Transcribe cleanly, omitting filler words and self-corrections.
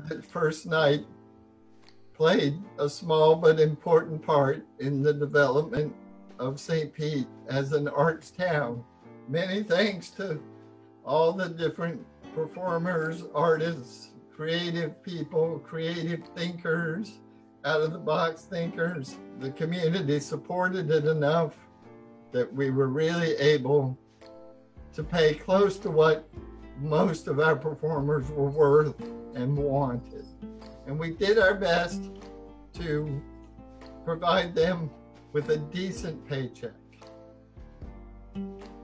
that first night played a small but important part in the development of St. Pete as an arts town. Many thanks to all the different performers, artists, creative people, creative thinkers, out-of-the-box thinkers. The community supported it enough that we were really able to pay close to what most of our performers were worth and wanted. And we did our best to provide them with a decent paycheck.